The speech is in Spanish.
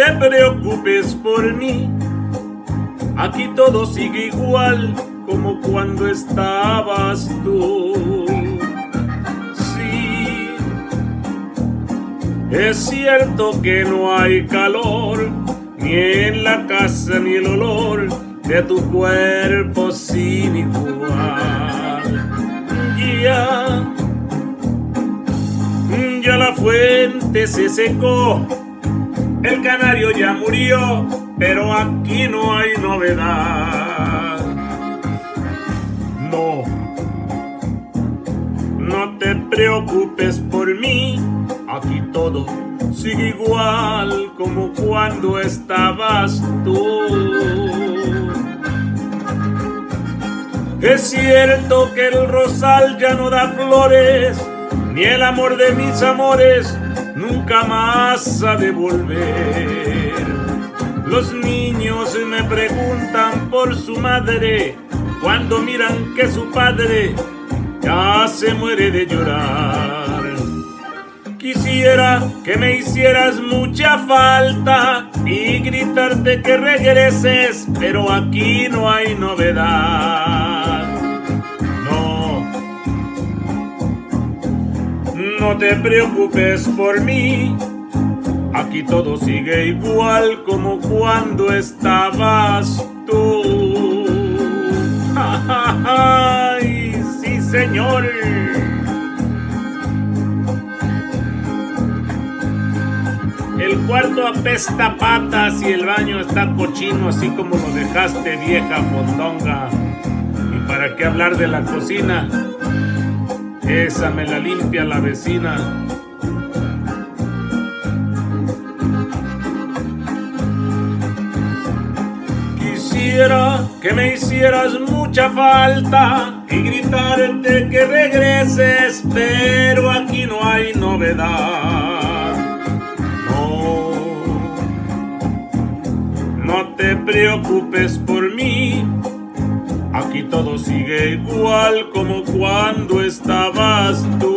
te preocupes por mí, aquí todo sigue igual como cuando estabas tú. Sí, es cierto que no hay calor, ni en la casa ni el olor de tu cuerpo sin igual. Ya la fuente se secó, el canario ya murió, pero aquí no hay novedad. No te preocupes por mí, aquí todo sigue igual como cuando estabas tú. Es cierto que el rosal ya no da flores, ni el amor de mis amores nunca más ha de volver. Los niños me preguntan por su madre cuando miran que su padre ya se muere de llorar. Quisiera que me hicieras mucha falta y gritarte que regreses, pero aquí no hay novedad. No te preocupes por mí, aquí todo sigue igual como cuando estabas tú. ¡Ay, sí, señor! El cuarto apesta a patas y el baño está cochino, así como lo dejaste, vieja fondonga. ¿Y para qué hablar de la cocina? Esa me la limpia la vecina. Quisiera que me hicieras mucha falta y gritarte que regreses, pero aquí no hay novedad. No te preocupes por mí, aquí todo sigue igual como cuando estabas tú.